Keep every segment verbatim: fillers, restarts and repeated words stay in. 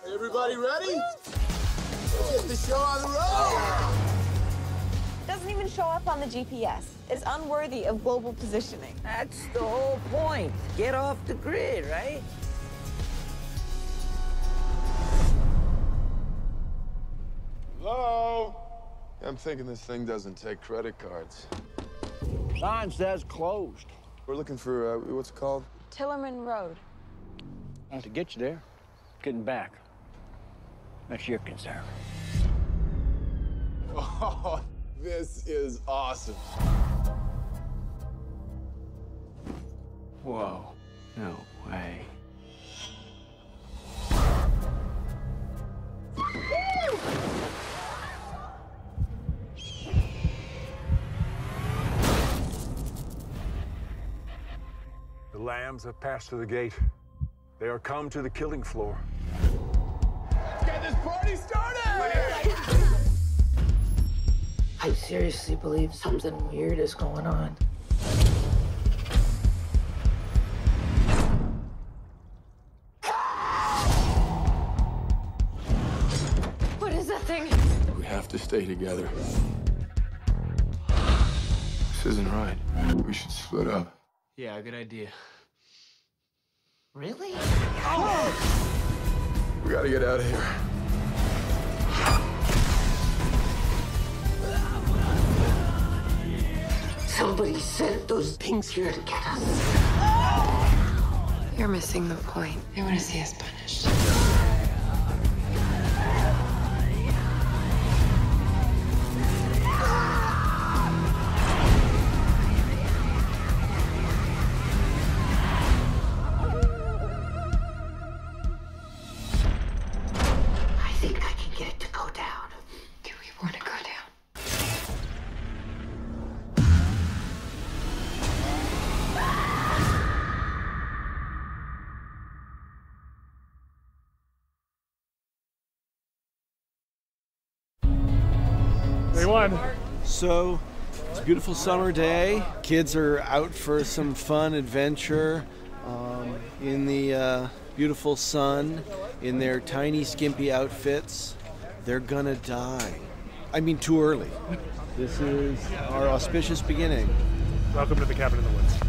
Everybody ready? Let's get the show on the road! Doesn't even show up on the G P S. It's unworthy of global positioning. That's the whole point. Get off the grid, right? Hello? I'm thinking this thing doesn't take credit cards. Sign says closed. We're looking for, uh, what's it called? Tillerman Road. Not to get you there, getting back. That's your concern. Oh, this is awesome. Whoa, no way. The lambs have passed through the gate. They are come to the killing floor. Let's get this party started! I seriously believe something weird is going on. What is that thing? We have to stay together. This isn't right. We should split up. Yeah, good idea. Really? We gotta get out of here. Somebody sent those things here to get us. You're missing the point. They want to see us punished. I think I can get it to go down. Do we want to go down? Day one. So, it's a beautiful summer day. Kids are out for some fun adventure um, in the uh, beautiful sun, in their tiny, skimpy outfits. They're gonna die. I mean, too early. This is our auspicious beginning. Welcome to the cabin in the woods.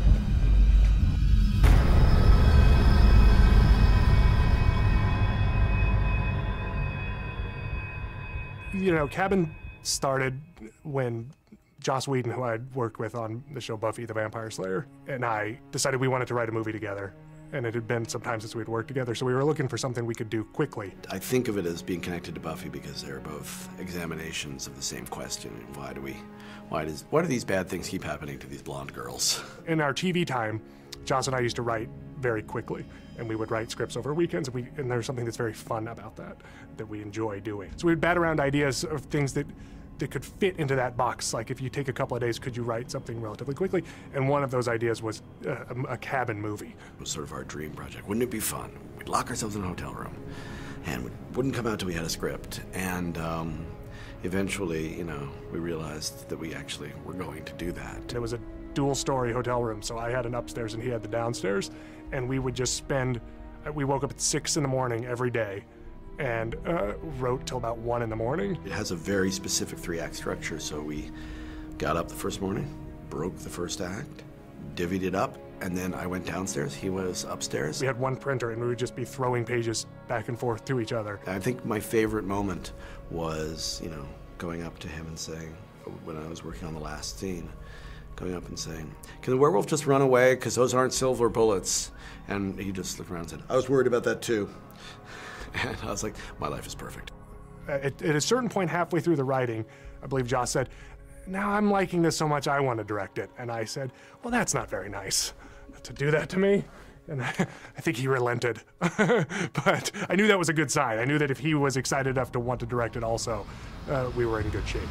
You know, Cabin started when Joss Whedon, who I'd worked with on the show Buffy the Vampire Slayer, and I decided we wanted to write a movie together. And it had been some time since we'd worked together, so we were looking for something we could do quickly. I think of it as being connected to Buffy because they're both examinations of the same question. Why do we, why does, why do these bad things keep happening to these blonde girls? In our T V time, Joss and I used to write very quickly, and we would write scripts over weekends, and, we, and there's something that's very fun about that, that we enjoy doing. So we'd bat around ideas of things that that could fit into that box. Like if you take a couple of days, could you write something relatively quickly? And one of those ideas was a, a cabin movie. It was sort of our dream project. Wouldn't it be fun? We'd lock ourselves in a hotel room, and we wouldn't come out till we had a script. And um, eventually, you know, we realized that we actually were going to do that. It was a dual-story hotel room, so I had an upstairs and he had the downstairs, and we would just spend, we woke up at six in the morning every day and uh, wrote till about one in the morning. It has a very specific three-act structure, so we got up the first morning, broke the first act, divvied it up, and then I went downstairs, he was upstairs. We had one printer and we would just be throwing pages back and forth to each other. I think my favorite moment was, you know, going up to him and saying, when I was working on the last scene, going up and saying, can the werewolf just run away, because those aren't silver bullets? And he just looked around and said, I was worried about that too. And I was like, my life is perfect. At, at a certain point halfway through the writing, I believe Joss said, now I'm liking this so much I want to direct it. And I said, well, that's not very nice to do that to me. And I, I think he relented. But I knew that was a good sign. I knew that if he was excited enough to want to direct it also, uh, we were in good shape.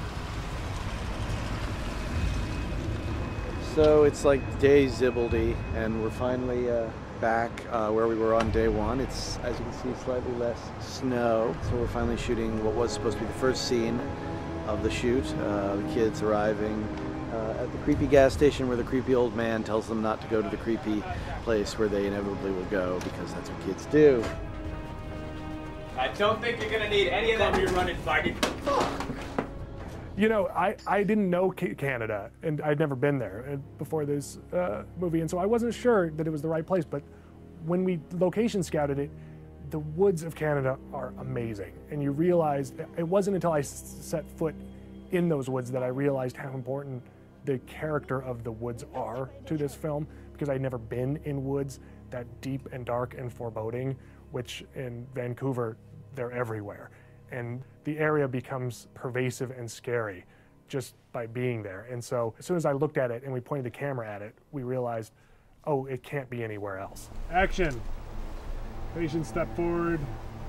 So it's like day Zibbledy, and we're finally uh, back uh, where we were on day one. It's, as you can see, slightly less snow. So we're finally shooting what was supposed to be the first scene of the shoot. Uh, the kids arriving uh, at the creepy gas station where the creepy old man tells them not to go to the creepy place where they inevitably will go, because that's what kids do. I don't think you're gonna need any of that. You're running, Vardy. You know, I, I didn't know Ca- Canada, and I'd never been there before this uh, movie, and so I wasn't sure that it was the right place, but when we location scouted it, the woods of Canada are amazing, and you realize, it wasn't until I s- set foot in those woods that I realized how important the character of the woods are to this film, because I'd never been in woods that deep and dark and foreboding, which in Vancouver, they're everywhere. And the area becomes pervasive and scary just by being there. And so as soon as I looked at it and we pointed the camera at it, we realized, oh, it can't be anywhere else. Action. Patients step forward.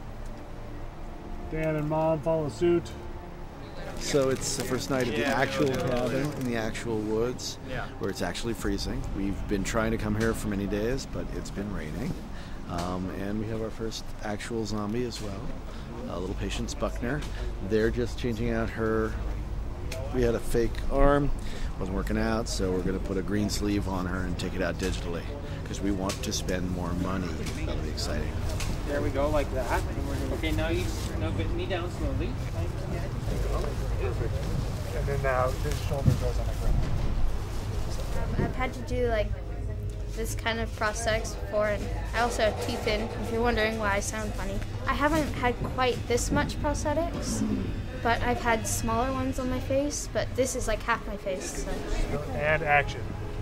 Dan and Mom follow suit. So it's the first night at the Yeah, actual go, go, go, cabin go. in the actual woods, Yeah. where it's actually freezing. We've been trying to come here for many days, but it's been raining. Um, and we have our first actual zombie as well, uh, little Patience Buckner. They're just changing out her, we had a fake arm, wasn't working out, so we're going to put a green sleeve on her and take it out digitally, because we want to spend more money. That'll be exciting. There we go, like that. Okay, now you now get me down slowly. Perfect. And then now his shoulder goes on the ground. Um, I've had to do like this kind of prosthetics before, and I also have teeth in, if you're wondering why I sound funny. I haven't had quite this much prosthetics, but I've had smaller ones on my face, but this is like half my face. So. And action.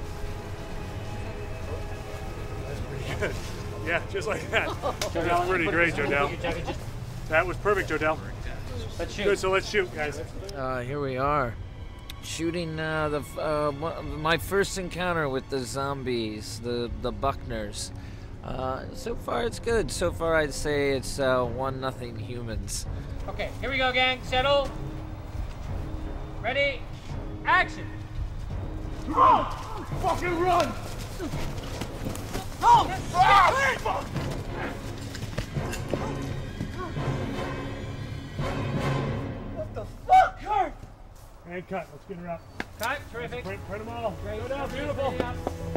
That's pretty good. Yeah, just like that. That's pretty great, Jodell. That was perfect, Jodell. Let's shoot. Good, so let's shoot, guys. Uh, here we are, shooting uh, the uh, one- my first encounter with the zombies, the the Buckners. Uh, so far, it's good. So far, I'd say it's uh, one nothing humans. Okay, here we go, gang. Settle. Ready? Action. Run! Fucking run! Oh! What the fuck, Kurt? And cut. Let's get her up. Cut. Terrific. Print, print them all. Great. Go down. Beautiful. Yeah.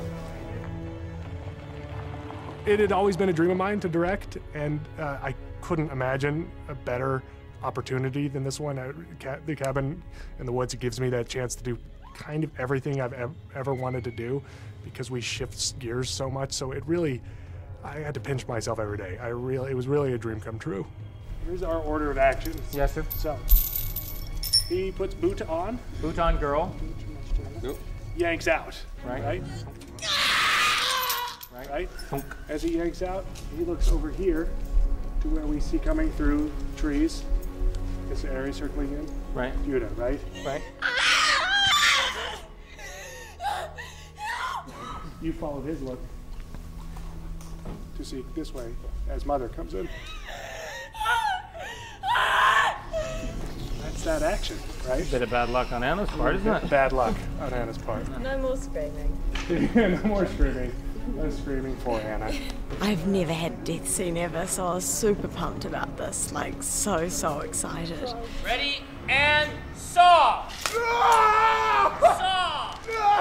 It had always been a dream of mine to direct, and uh, I couldn't imagine a better opportunity than this one. Uh, ca- the Cabin in the Woods, it gives me that chance to do kind of everything I've ev- ever wanted to do, because we shift gears so much. So it really, I had to pinch myself every day. I really, it was really a dream come true. Here's our order of action. Yes, sir. So he puts boot on. Boot on, girl. Yanks out. Right. Right. Right. As he yanks out, he looks over here to where we see coming through trees. This area circling in. Right. Judah, right? Right. You follow his look to see this way as Mother comes in. That's that action, right? Bit of bad luck on Anna's part, isn't it? Bad luck on Anna's part. No more screaming. No more screaming. No screaming for Anna. I've never had a death scene ever, so I was super pumped about this. Like, so, so excited. Ready and saw. Saw.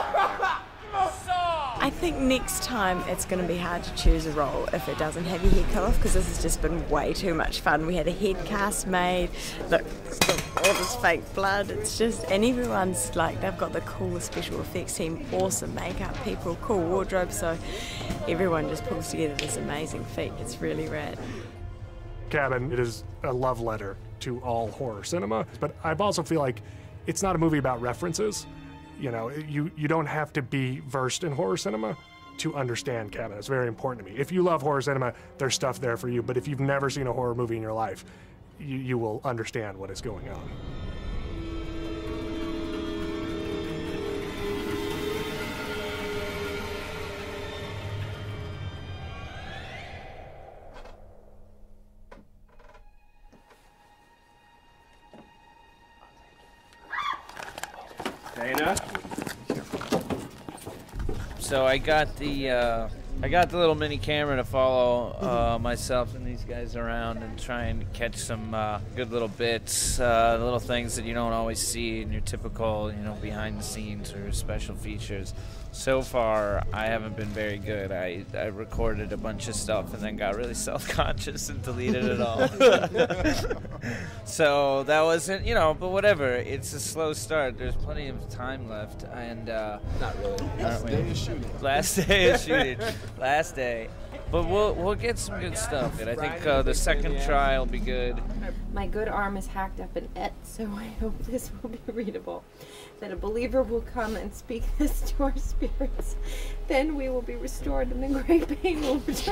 Saw. I think next time it's going to be hard to choose a role if it doesn't have your head cut off, because this has just been way too much fun. We had a head cast made, look, all this fake blood, it's just, and everyone's like, they've got the coolest special effects team, awesome makeup people, cool wardrobe, so everyone just pulls together this amazing feat. It's really rad. Cabin, it is a love letter to all horror cinema, but I also feel like it's not a movie about references. You know, you, you don't have to be versed in horror cinema to understand Cabin. It's very important to me. If you love horror cinema, there's stuff there for you, but if you've never seen a horror movie in your life, you, you will understand what is going on. So I got the uh, I got the little mini camera to follow uh, myself and these guys around and try and catch some uh, good little bits, uh, little things that you don't always see in your typical, you know, behind the scenes or special features. So far, I haven't been very good. I, I recorded a bunch of stuff and then got really self-conscious and deleted it all. So that wasn't, you know, but whatever. It's a slow start. There's plenty of time left, and uh, not really. Last day of shooting. Last day of shooting. Last day. But we'll we'll get some good stuff. And I think uh, the second try will be good. My good arm is hacked up in et, so I hope this will be readable. That a believer will come and speak this to our spirits. Then we will be restored and the great pain will return.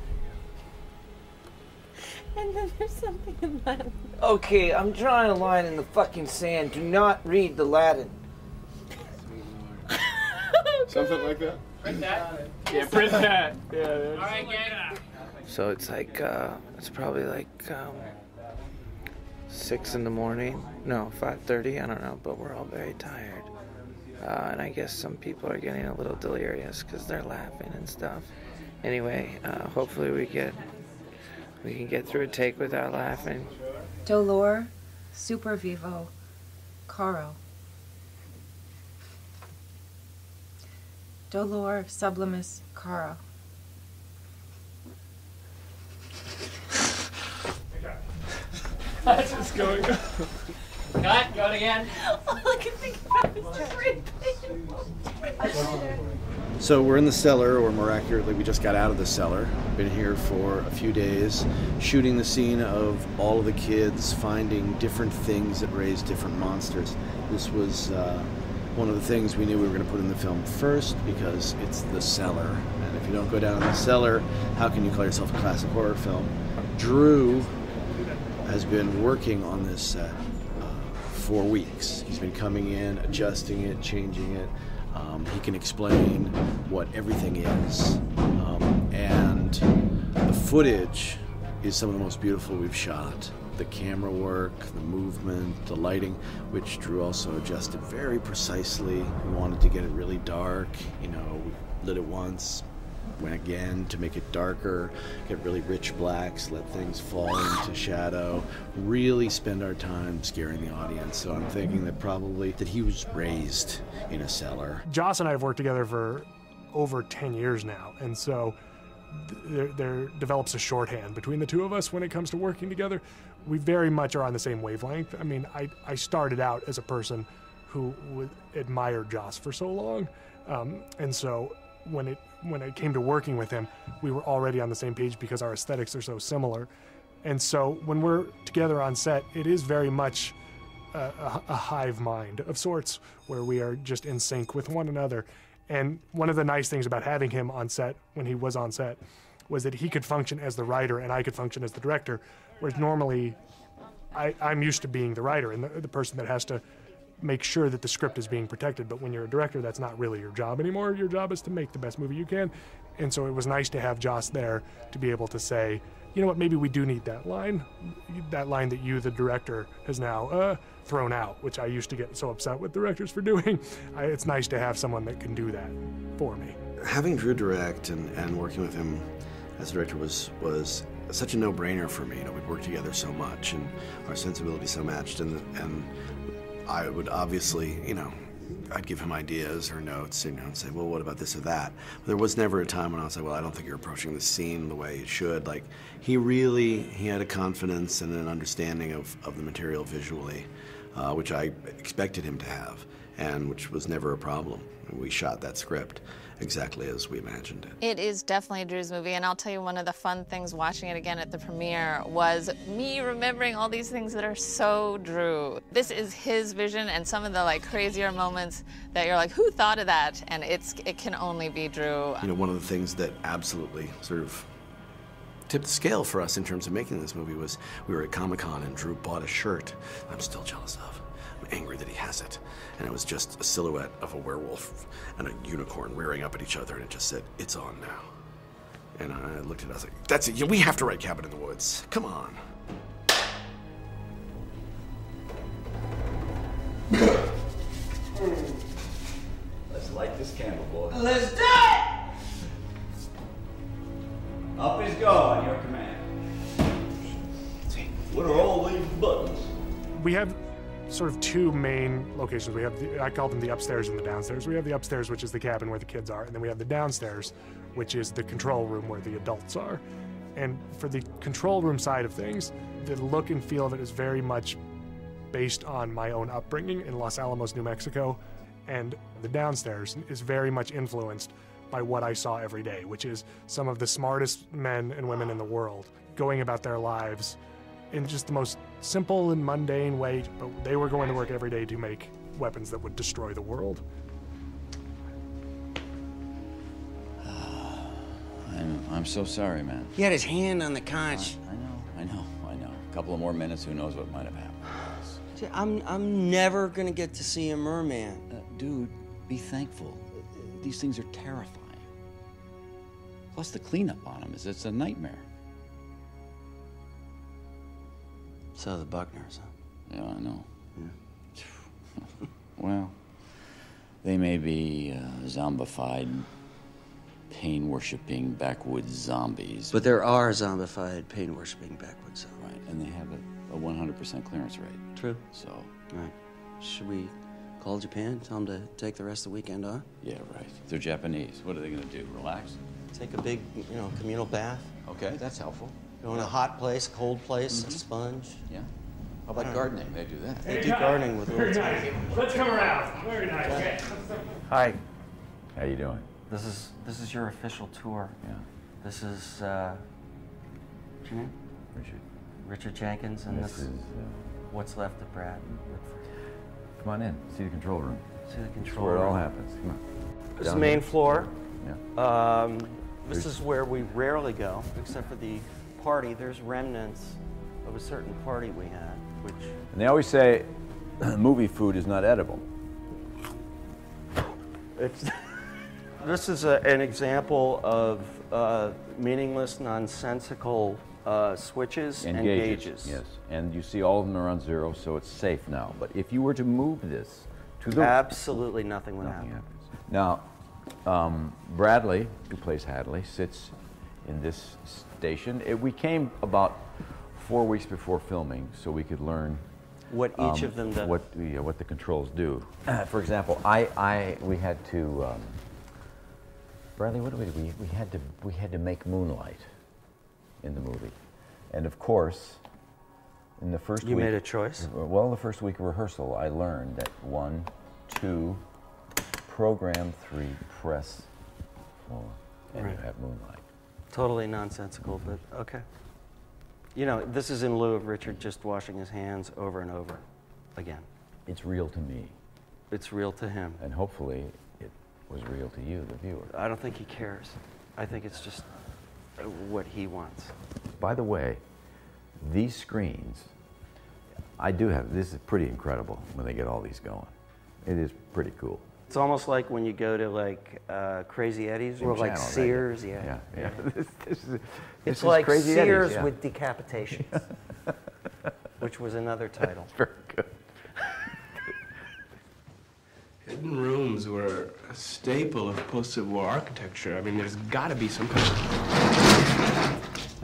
And then there's something in Latin. Okay, I'm drawing a line in the fucking sand. Do not read the Latin. Something like that? Print that? Yeah, print that. Yeah. All right, gang. So it's like, uh, it's probably like um, six in the morning. No, five thirty, I don't know, but we're all very tired. Uh, and I guess some people are getting a little delirious because they're laughing and stuff. Anyway, uh, hopefully we get, we can get through a take without laughing. Dolor, super vivo, caro. Dolor sublimis caro. That's just going. Cut, go it again. All I can think about is just reading. So we're in the cellar, or more accurately, we just got out of the cellar. Been here for a few days, shooting the scene of all of the kids finding different things that raise different monsters. This was uh, one of the things we knew we were going to put in the film first because it's the cellar. And if you don't go down in the cellar, how can you call yourself a classic horror film? Drew has been working on this set uh, for weeks. He's been coming in, adjusting it, changing it. Um, he can explain what everything is. Um, and the footage is some of the most beautiful we've shot. The camera work, the movement, the lighting, which Drew also adjusted very precisely. We wanted to get it really dark. You know, we lit it once, went again to make it darker, get really rich blacks, let things fall into shadow, really spend our time scaring the audience. So I'm thinking that probably that he was raised in a cellar. Joss and I have worked together for over ten years now, and so there, there develops a shorthand between the two of us when it comes to working together. We very much are on the same wavelength. I mean, I, I started out as a person who would admire Joss for so long, um, and so when it when it came to working with him, we were already on the same page because our aesthetics are so similar. And so when we're together on set, it is very much a, a, a hive mind of sorts where we are just in sync with one another. And one of the nice things about having him on set, when he was on set, was that he could function as the writer and I could function as the director, whereas normally I, I'm used to being the writer and the, the person that has to make sure that the script is being protected. But when you're a director, that's not really your job anymore. Your job is to make the best movie you can. And so it was nice to have Joss there to be able to say, you know what, maybe we do need that line, that line that you, the director, has now uh, thrown out, which I used to get so upset with directors for doing. I, it's nice to have someone that can do that for me. Having Drew direct and, and working with him as director was was such a no-brainer for me. You know, we'd worked together so much and our sensibilities so matched, and and I would obviously, you know, I'd give him ideas or notes, you know, and say, well, what about this or that? But there was never a time when I was like, well, I don't think you're approaching the scene the way you should. Like, he really, he had a confidence and an understanding of, of the material visually, uh, which I expected him to have, and which was never a problem. We shot that script exactly as we imagined it. It is definitely Drew's movie, and I'll tell you, one of the fun things watching it again at the premiere was me remembering all these things that are so Drew. This is his vision, and some of the like crazier moments that you're like, who thought of that? And it's it can only be Drew. You know, one of the things that absolutely sort of tipped the scale for us in terms of making this movie was we were at Comic-Con and Drew bought a shirt I'm still jealous of. I'm angry that he has it. And it was just a silhouette of a werewolf and a unicorn rearing up at each other, and it just said, "It's on now." And I looked at it, I was like, that's it, we have to write Cabin in the Woods. Come on. Let's light this candle, boy. Let's do it! Up is go on your command. What are all these buttons? We have sort of two main locations. We have, the, I call them the upstairs and the downstairs. We have the upstairs, which is the cabin where the kids are, and then we have the downstairs, which is the control room where the adults are. And for the control room side of things, the look and feel of it is very much based on my own upbringing in Los Alamos, New Mexico. And the downstairs is very much influenced by what I saw every day, which is some of the smartest men and women in the world going about their lives in just the most simple and mundane way, but they were going to work every day to make weapons that would destroy the world. I'm, I'm so sorry, man. He had his hand on the conch. I, I know, I know, I know. A couple of more minutes, who knows what might have happened. See, I'm, I'm never gonna get to see a merman. Uh, dude, be thankful. These things are terrifying. Plus the cleanup on them is it's a nightmare. So the Buckners, huh? Yeah, I know. Yeah. Well, they may be uh, zombified, pain-worshipping backwoods zombies. But there are zombified, pain-worshipping backwoods zombies. Right, and they have a, a one hundred percent clearance rate. True. So. Right. Should we call Japan, tell them to take the rest of the weekend off? Yeah, right. They're Japanese. What are they gonna do? Relax? Take a big, you know, communal bath. Okay, that's helpful. Go in a hot place, cold place, mm-hmm. a sponge. Yeah. How about gardening? They do that. They do gardening with little nice. Let's come around. Very nice. Okay. Hi. How you doing? This is this is your official tour. Yeah. This is uh, what's your name? Richard. Richard Jenkins, and this, this is uh, what's left of Brad. Come on in. See the control room. See the control That's where room. it all happens. Come on. This is Down the main here. floor. Yeah. Um, this There's- is where we rarely go, except for the party. There's remnants of a certain party we had, which. And they always say movie food is not edible. It's. This is a, an example of uh, meaningless, nonsensical uh, switches and, And gauges, gauges. yes. And you see all of them are on zero, so it's safe now. But if you were to move this to the... Absolutely nothing would Nothing happen. happens. Now, um, Bradley, who plays Hadley, sits in this station. It, we came about four weeks before filming so we could learn What each um, of them does. What, yeah, what the controls do. For example, I, I, we had to... Um, Bradley, what did we do? We, we had to we had to make moonlight in the movie, and of course, in the first You week, made a choice? Well, the first week of rehearsal, I learned that one, two, program three, press four, and Right. you have moonlight. Totally nonsensical, but okay. You know, this is in lieu of Richard just washing his hands over and over again. It's real to me. It's real to him. And hopefully it was real to you, the viewer. I don't think he cares. I think it's just uh, what he wants. By the way, these screens, I do have, this is pretty incredible when they get all these going. It is pretty cool. It's almost like when you go to like uh, Crazy Eddie's or Same like channel, right? Sears. Yeah, Yeah, yeah. This- this is- this it's is like Crazy Sears Eddie's, yeah. with decapitations, which was another title. Very good. Hidden rooms were a staple of post-Civil War architecture. I mean, there's got to be some kind of...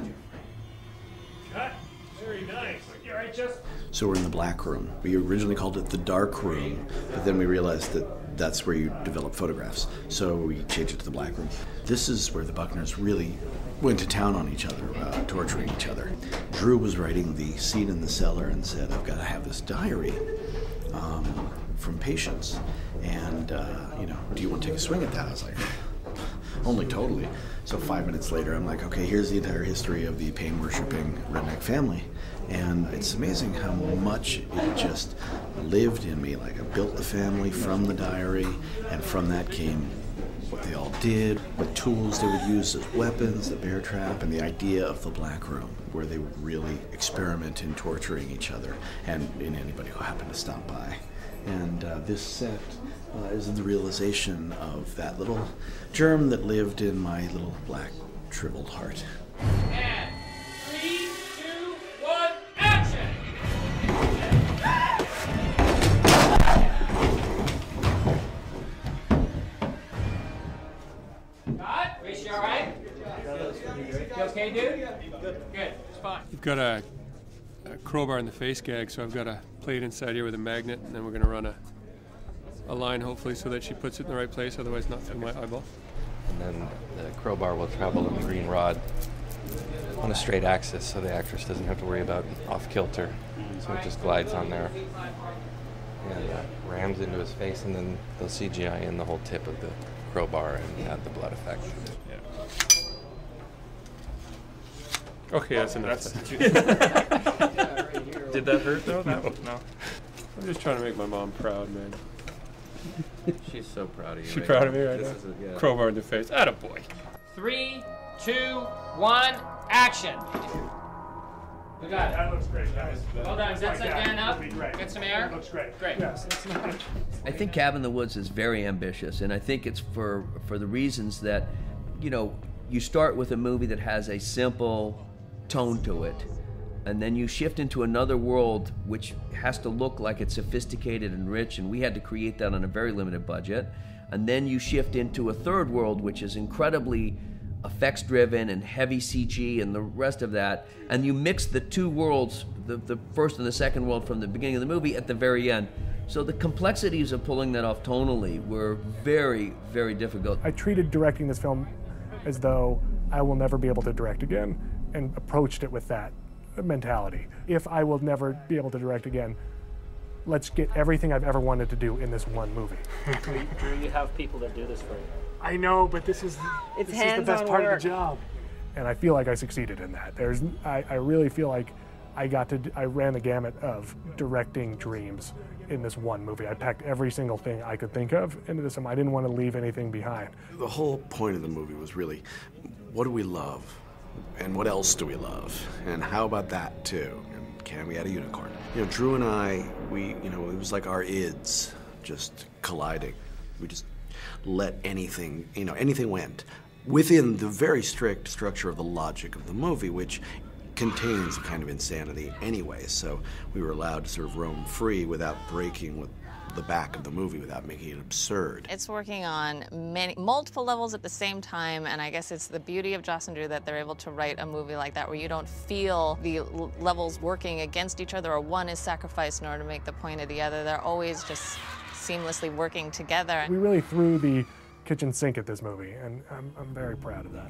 Cut. Very nice. You all right, Jess? So we're in the black room. We originally called it the dark room, but then we realized that that's where you develop photographs. So we changed it to the black room. This is where the Buckners really went to town on each other, uh, torturing each other. Drew was writing the scene in the cellar and said, I've got to have this diary um, from patients. And, uh, you know, do you want to take a swing at that? I was like, only totally. So five minutes later, I'm like, okay, here's the entire history of the pain-worshipping redneck family. And it's amazing how much it just lived in me. Like I built the family from the diary, and from that came what they all did, what tools they would use as weapons, the bear trap, and the idea of the black room, where they would really experiment in torturing each other and in anybody who happened to stop by. And uh, this set uh, is the realization of that little germ that lived in my little black, shriveled heart. And three, two, one, action! Cut. Gracie, all right? You okay, dude? Good. Good. It's fine. We've got a, a crowbar in the face gag, so I've got a plate inside here with a magnet, and then we're going to run a, a line, hopefully, so that she puts it in the right place, otherwise not through my eyeball. And then the crowbar will travel in the green rod on a straight axis, so the actress doesn't have to worry about off-kilter. So it just glides on there and uh, rams into his face, and then they'll C G I in the whole tip of the crowbar and add the blood effect. Yeah. Okay, that's enough. That's Did that hurt though? No. no. I'm just trying to make my mom proud, man. She's so proud of you. She's right proud now. of me right This now. is a- yeah. Crowbar in the face. Attaboy. Three, two, one, action. We got it. That looks great. That was, Well done. Is that like set that. Dan up? Would be great. Get some air? It looks great. Great. Yes, it's not. I think Cabin in the Woods is very ambitious, and I think it's for for the reasons that, you know, you start with a movie that has a simple tone to it, and then you shift into another world which has to look like it's sophisticated and rich, and we had to create that on a very limited budget. And then you shift into a third world which is incredibly effects driven and heavy C G and the rest of that, and you mix the two worlds, the, the first and the second world, from the beginning of the movie at the very end. So the complexities of pulling that off tonally were very, very difficult. I treated directing this film as though I will never be able to direct again, and approached it with that mentality. If I will never be able to direct again, let's get everything I've ever wanted to do in this one movie. Drew, you have people that do this for you. I know, but this is It's this is the best hands-on part work. of the job, and I feel like I succeeded in that. There's, I, I really feel like I got to, I ran the gamut of directing dreams in this one movie. I packed every single thing I could think of into this, and I didn't want to leave anything behind. The whole point of the movie was really, what do we love? And what else do we love? And how about that too? And can we add a unicorn? You know, Drew and I, we, you know, it was like our ids just colliding. We just let anything, you know, anything went within the very strict structure of the logic of the movie, which contains a kind of insanity anyway. So we were allowed to sort of roam free without breaking with the back of the movie, without making it absurd. It's working on many, multiple levels at the same time, and I guess it's the beauty of Joss and Drew that they're able to write a movie like that where you don't feel the l- levels working against each other or one is sacrificed in order to make the point of the other. They're always just seamlessly working together. We really threw the kitchen sink at this movie, and I'm, I'm very proud of that.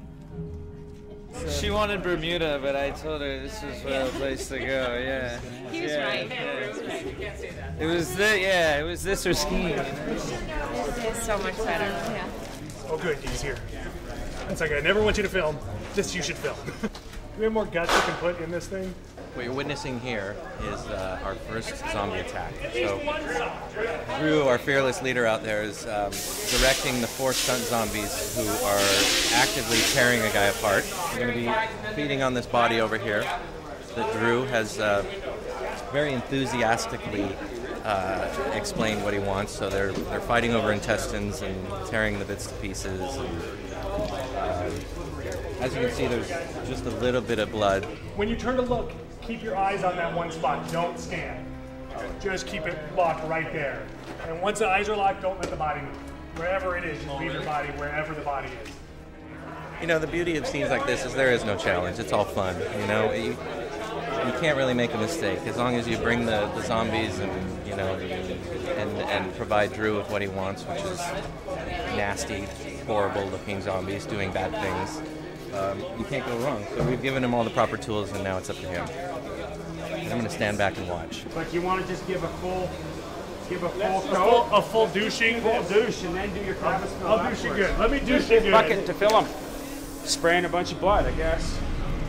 She wanted Bermuda, but I told her this was the place to go. Yeah. He was yeah, right. yeah. He was right. You can't say that. It was the yeah. It was this or skiing. It's so much better. Yeah. Oh, good, he's here. It's like I never want you to film. Just you should film. Do we have more guts we can put in this thing? What you're witnessing here is uh, our first zombie attack. So Drew, our fearless leader out there, is um, directing the four stunt zombies who are actively tearing a guy apart. We're going to be feeding on this body over here that Drew has uh, very enthusiastically uh, explained what he wants. So they're they're fighting over intestines and tearing the bits to pieces. And, uh, as you can see, there's just a little bit of blood. When you turn to look, keep your eyes on that one spot. Don't scan. Just keep it locked right there. And once the eyes are locked, don't let the body move. Wherever it is, just leave your body wherever the body is. You know, the beauty of scenes like this is there is no challenge. It's all fun. You know, you, you can't really make a mistake as long as you bring the, the zombies and, you know, and, and provide Drew with what he wants, which is nasty, horrible-looking zombies doing bad things. Um, you can't go wrong. So we've given him all the proper tools, and now it's up to him. And I'm going to stand back and watch. But you want to just give a full, give a full A coat, full, a full douching. full douche, and then do your Travis fill I'll douche it afterwards. good. Let me douche Use it this good. bucket to fill them. Spraying a bunch of blood, I guess.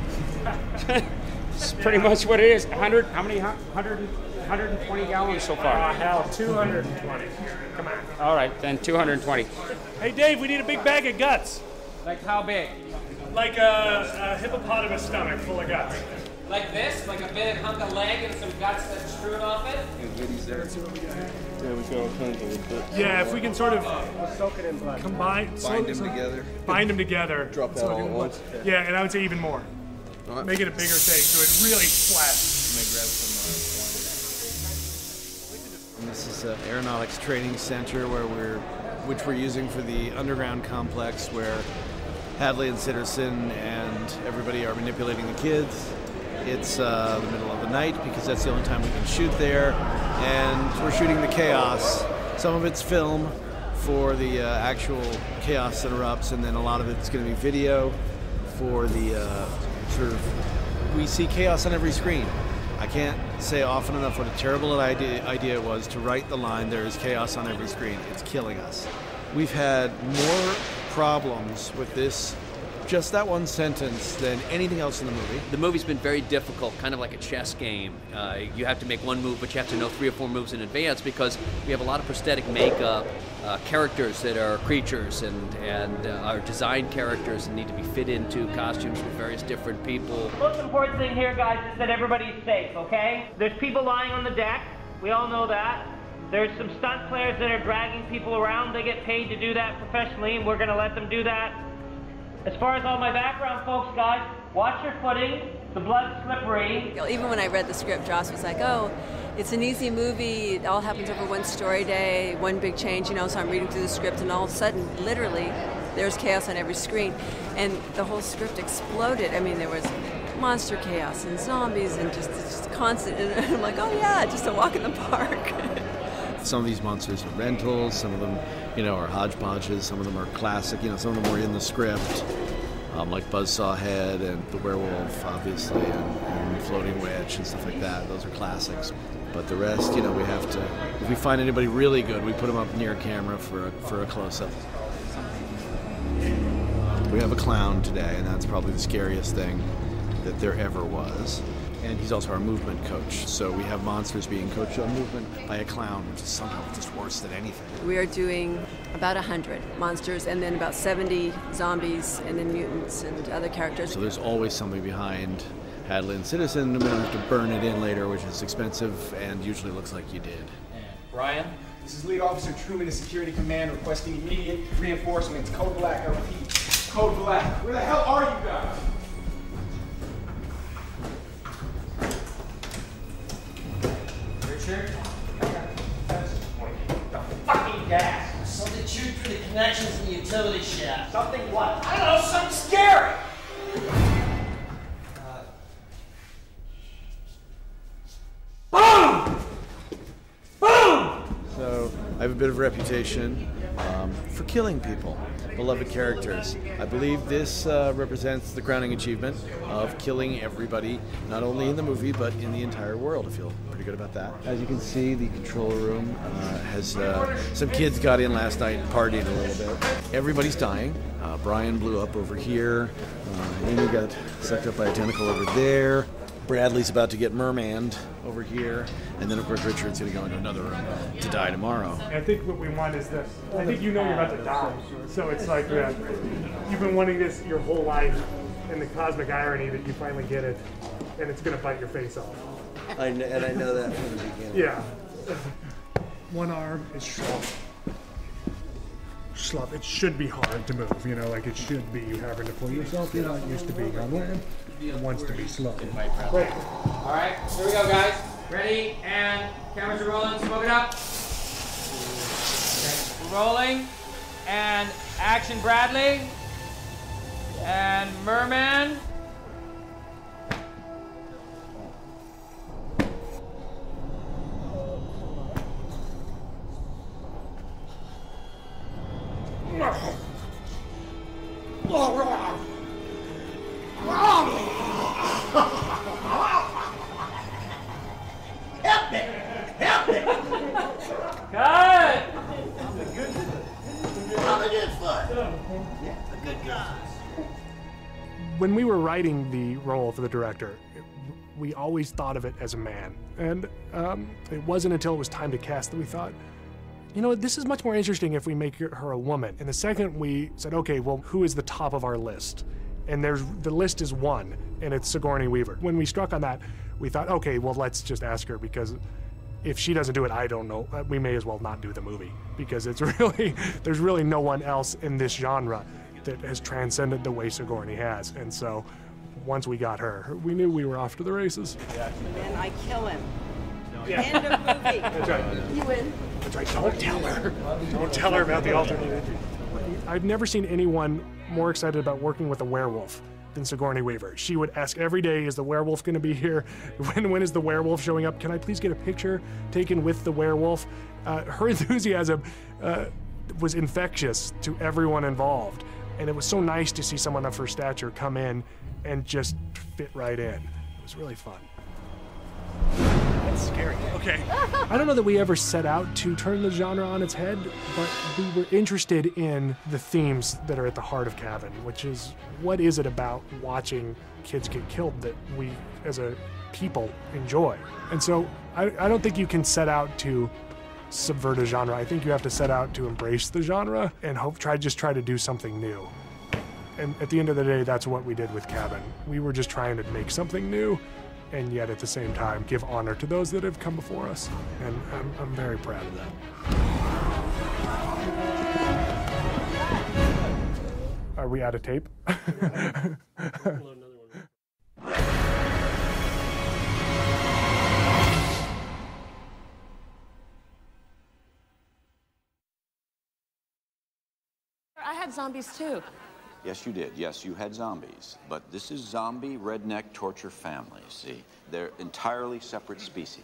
It's pretty much what it is. one hundred, how many? one hundred, one hundred twenty gallons so far. Ah, hell, two hundred twenty. Come on. All right, then two hundred twenty. Hey, Dave, we need a big bag of guts. Like how big? Like a, a hippopotamus stomach full of guts. Like this, like a big hunk of leg and some guts that strewed off it. Yeah, we got all kinds of bits. Yeah, if we can sort of Soak it in blood. combine, Bind so- them so- together. bind them together. Drop that so it all can- at once. Yeah, and I would say even more. All right. Make it a bigger thing so it really splats. Let me grab some. Uh, and this is uh, Aeronautics Training Center, where we're, which we're using for the underground complex, where Hadley and Sitterson and everybody are manipulating the kids. It's uh, the middle of the night because that's the only time we can shoot there, and we're shooting the chaos. Some of it's film for the uh, actual chaos that erupts, and then a lot of it's going to be video for the uh, sort of, we see chaos on every screen. I can't say often enough what a terrible idea, idea it was to write the line, there is chaos on every screen. It's killing us. We've had more problems with this, just that one sentence, than anything else in the movie. The movie's been very difficult, kind of like a chess game. Uh, you have to make one move, but you have to know three or four moves in advance because we have a lot of prosthetic makeup, uh, characters that are creatures and, and uh, are designed characters and need to be fit into costumes with various different people. The most important thing here, guys, is that everybody's safe, okay? There's people lying on the deck. We all know that. There's some stunt players that are dragging people around. They get paid to do that professionally, and we're going to let them do that. As far as all my background folks, guys, watch your footing. The blood's slippery. Even when I read the script, Joss was like, oh, it's an easy movie. It all happens over one story day, one big change, you know, so I'm reading through the script, and all of a sudden, literally, there's chaos on every screen. And the whole script exploded. I mean, there was monster chaos and zombies and just, just constant, and I'm like, oh yeah, just a walk in the park. Some of these monsters are rentals, some of them, you know, are hodgepodges, some of them are classic, you know, some of them were in the script, um, like Buzzsaw Head and the Werewolf, obviously, and, and Floating Witch and stuff like that. Those are classics. But the rest, you know, we have to, if we find anybody really good, we put them up near camera for a, for a close-up. We have a clown today, and that's probably the scariest thing that there ever was. And he's also our movement coach. So we have monsters being coached on movement by a clown, which is somehow just worse than anything. We are doing about one hundred monsters and then about seventy zombies and then mutants and other characters. So there's always somebody behind Hadley and Sitterson. We don't have to burn it in later, which is expensive and usually looks like you did. Brian? This is Lead Officer Truman of Security Command requesting immediate reinforcements. Code Black, I repeat. Code Black. Where the hell are you guys? Richard? The fucking gas. Something chewed through the connections in the utility shaft. Something what? I don't know, something scary! Uh, Boom! Boom! So, I have a bit of a reputation um, for killing people, beloved characters. I believe this uh, represents the crowning achievement of killing everybody, not only in the movie, but in the entire world. I feel pretty good about that. As you can see, the control room uh, has, uh, some kids got in last night and partied a little bit. Everybody's dying. Uh, Brian blew up over here. Uh, Amy got sucked up by a tentacle over there. Bradley's about to get mermanned over here, and then of course Richard's going to go into another room to die tomorrow. I think what we want is this. I think you know you're about to die, so it's like uh, you've been wanting this your whole life, and the cosmic irony that you finally get it, and it's going to bite your face off. I kn- and I know that from the beginning. Yeah. One arm is slow. Slow. It should be hard to move, you know, like it should be. You having to pull yourself. You're not used to being on land. It wants to be slow. Great. All right, here we go, guys. Ready, and cameras are rolling. Smoke it up. Okay, we're rolling, and action, Bradley, and Merman. Help me! Help me! Cut! I'm the good I'm the good foot. Yeah, the good guy. When we were writing the role for the director, we always thought of it as a man. And um, it wasn't until it was time to cast that we thought, you know, this is much more interesting if we make her a woman. And the second we said, okay, well, who is the top of our list? And there's the list is one, and it's Sigourney Weaver. When we struck on that, we thought, okay, well, let's just ask her, because if she doesn't do it, I don't know. We may as well not do the movie, because it's really, there's really no one else in this genre that has transcended the way Sigourney has. And so once we got her, we knew we were off to the races. Then I kill him. Yeah. End of movie. That's right. You win. That's right. Don't tell her. Don't tell her about the alternate ending. I've never seen anyone more excited about working with a werewolf than Sigourney Weaver. She would ask every day, is the werewolf gonna be here? When, when is the werewolf showing up? Can I please get a picture taken with the werewolf? Uh, her enthusiasm uh, was infectious to everyone involved. And it was so nice to see someone of her stature come in and just fit right in. It was really fun. That's scary. Okay. I don't know that we ever set out to turn the genre on its head, but we were interested in the themes that are at the heart of Cabin, which is, what is it about watching kids get killed that we, as a people, enjoy? And so I, I don't think you can set out to subvert a genre. I think you have to set out to embrace the genre and hope, try, just try to do something new. And at the end of the day, that's what we did with Cabin. We were just trying to make something new, and yet at the same time give honor to those that have come before us. And I'm, I'm very proud of that. Are we out of tape? I had zombies too. Yes, you did. Yes, you had zombies. But this is zombie redneck torture family, see? They're entirely separate species.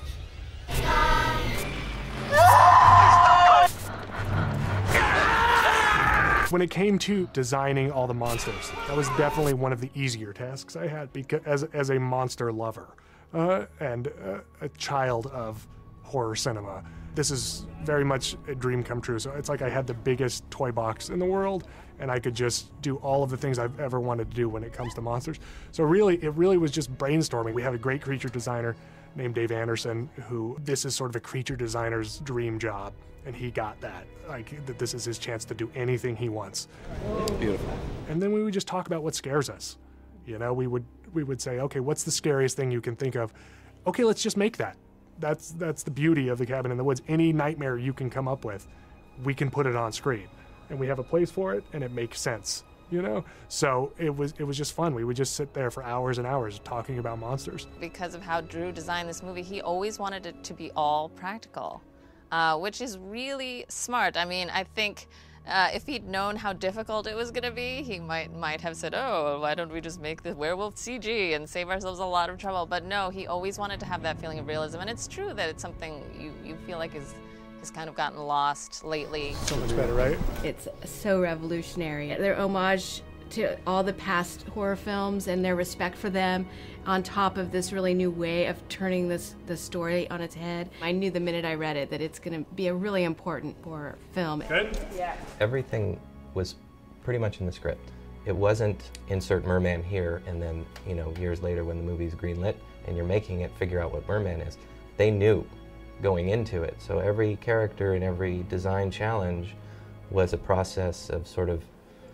When it came to designing all the monsters, that was definitely one of the easier tasks I had because as, as a monster lover uh, and uh, a child of horror cinema. This is very much a dream come true. So it's like I had the biggest toy box in the world and I could just do all of the things I've ever wanted to do when it comes to monsters. So really, it really was just brainstorming. We have a great creature designer named Dave Anderson, who this is sort of a creature designer's dream job. And he got that, like that this is his chance to do anything he wants. Beautiful. And then we would just talk about what scares us. You know, we would we would say, okay, what's the scariest thing you can think of? Okay, let's just make that. That's that's the beauty of the Cabin in the Woods. Any nightmare you can come up with, we can put it on screen, and we have a place for it, and it makes sense. You know, so it was it was just fun. We would just sit there for hours and hours talking about monsters. Because of how Drew designed this movie, he always wanted it to be all practical, uh, which is really smart. I mean, I think uh, if he'd known how difficult it was going to be, he might might have said, "Oh, why don't we just make the werewolf C G and save ourselves a lot of trouble?" But no, he always wanted to have that feeling of realism, and it's true that it's something you you feel like is. has kind of gotten lost lately. So much better, right? It's so revolutionary. Their homage to all the past horror films and their respect for them on top of this really new way of turning this the story on its head. I knew the minute I read it that it's going to be a really important horror film. Good? Yeah. Everything was pretty much in the script. It wasn't insert merman here and then, you know, years later when the movie's greenlit and you're making it figure out what merman is. They knew going into it. So every character and every design challenge was a process of sort of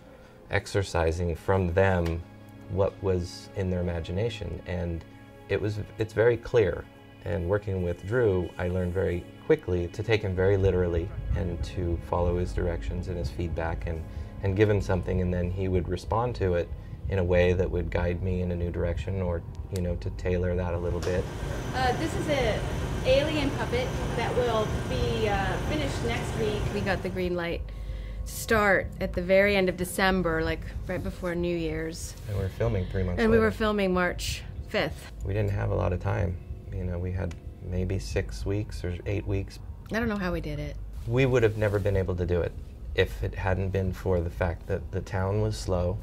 exercising from them what was in their imagination. And it was, it's very clear. And working with Drew, I learned very quickly to take him very literally and to follow his directions and his feedback and, and give him something, and then he would respond to it in a way that would guide me in a new direction, or, you know, to tailor that a little bit. Uh, this is a alien puppet that will be uh, finished next week. We got the green light to start at the very end of December, like right before New Year's. And we were filming three months And later. we were filming March fifth. We didn't have a lot of time. You know, we had maybe six weeks or eight weeks. I don't know how we did it. We would have never been able to do it if it hadn't been for the fact that the town was slow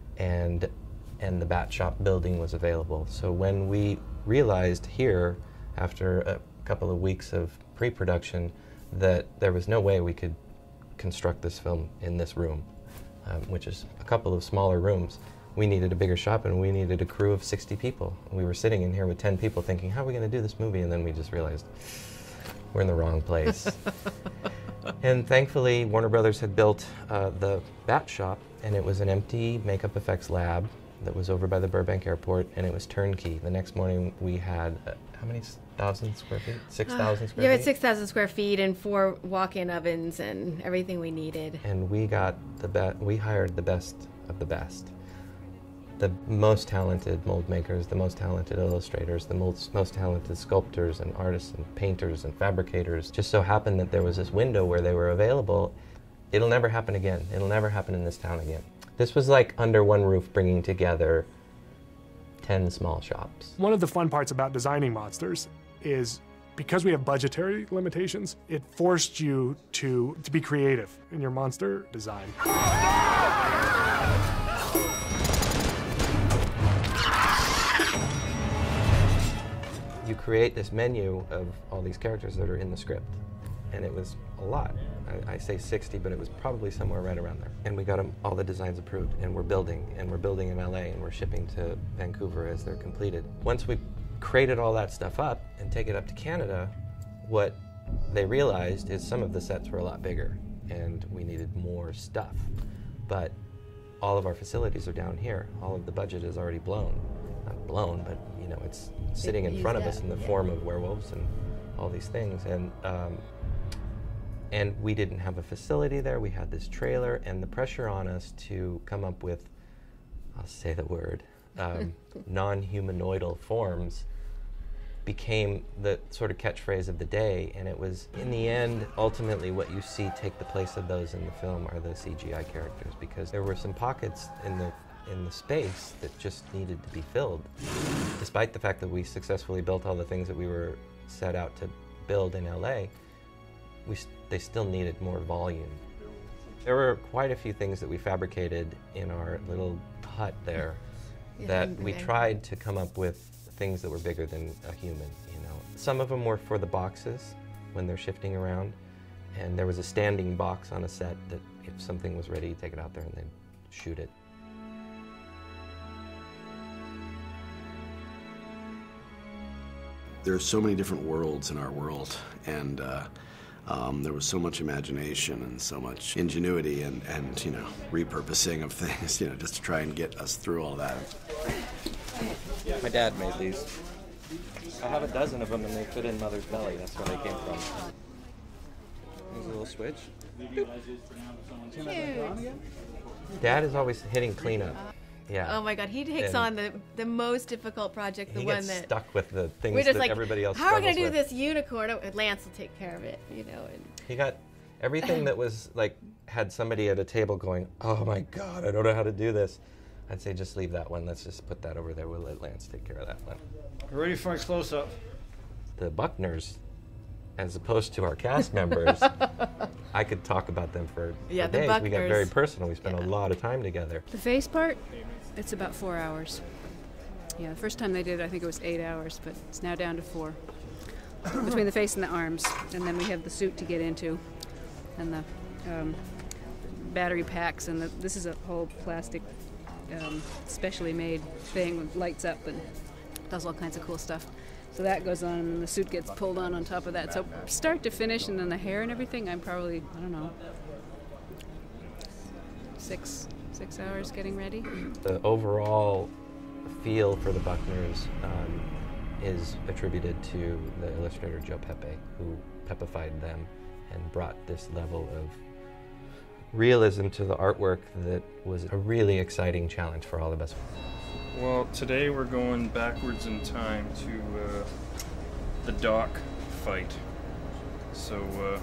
and and the Bat Shop building was available. So when we realized here, after a couple of weeks of pre-production, that there was no way we could construct this film in this room, um, which is a couple of smaller rooms. We needed a bigger shop and we needed a crew of sixty people. We were sitting in here with ten people thinking, how are we gonna do this movie? And then we just realized we're in the wrong place. And thankfully, Warner Brothers had built uh, the Bat Shop, and it was an empty makeup effects lab that was over by the Burbank Airport, and it was turnkey. The next morning we had, uh, how many thousand square feet? six thousand square Yeah, we feet? had six thousand square feet and four walk-in ovens and everything we needed. And we got the best, we hired the best of the best. The most talented mold makers, the most talented illustrators, the most, most talented sculptors and artists and painters and fabricators. Just so happened that there was this window where they were available. It'll never happen again. It'll never happen in this town again. This was like under one roof bringing together ten small shops. One of the fun parts about designing monsters is because we have budgetary limitations, it forced you to, to be creative in your monster design. You create this menu of all these characters that are in the script, and it was a lot. I, I say sixty, but it was probably somewhere right around there. And we got them, all the designs approved, and we're building, and we're building in L A, and we're shipping to Vancouver as they're completed. Once we created all that stuff up and take it up to Canada, what they realized is some of the sets were a lot bigger, and we needed more stuff. But all of our facilities are down here. All of the budget is already blown. Not blown, but you know, it's sitting in front of us in the form of werewolves and all these things. And um, and we didn't have a facility there. We had this trailer, and the pressure on us to come up with, I'll say the word, um, non-humanoidal forms became the sort of catchphrase of the day. And it was, in the end, ultimately what you see take the place of those in the film are the C G I characters, because there were some pockets in the in the space that just needed to be filled. Despite the fact that we successfully built all the things that we were set out to build in L A, we, they still needed more volume. There were quite a few things that we fabricated in our little hut there that we tried to come up with things that were bigger than a human, you know. Some of them were for the boxes when they're shifting around, and there was a standing box on a set that if something was ready, you take it out there and they'd shoot it. There are so many different worlds in our world, and uh, um, there was so much imagination and so much ingenuity and, and, you know, repurposing of things, you know, just to try and get us through all that. My dad made these. I have a dozen of them, and they fit in Mother's belly. That's where they came from. There's a little switch. Dad is always hitting cleanup. Yeah. Oh my God, he takes and on the the most difficult project, the he one gets that stuck with the things we're just that like, everybody else how are we struggles gonna do with. this unicorn? Oh, Lance will take care of it, you know. And He got everything that was like had somebody at a table going, "Oh my God, I don't know how to do this." I'd say just leave that one. Let's just put that over there. We'll let Lance take care of that one. We're ready for a close-up. The Buckners, as opposed to our cast members, I could talk about them for, Yeah, for the days. We got Buckners. very personal. We spent a lot of time together. The face part, it's about four hours. Yeah, the first time they did it, I think it was eight hours, but it's now down to four. Between the face and the arms. And then we have the suit to get into, and the um, battery packs, and the, this is a whole plastic, um, specially made thing that lights up and does all kinds of cool stuff. So that goes on, and then the suit gets pulled on on top of that. So start to finish, and then the hair and everything, I'm probably, I don't know, six six hours getting ready. The overall feel for the Buckners um, is attributed to the illustrator Joe Pepe, who pepified them and brought this level of realism to the artwork that was a really exciting challenge for all of us. Well, today we're going backwards in time to uh, the Doc fight. So uh,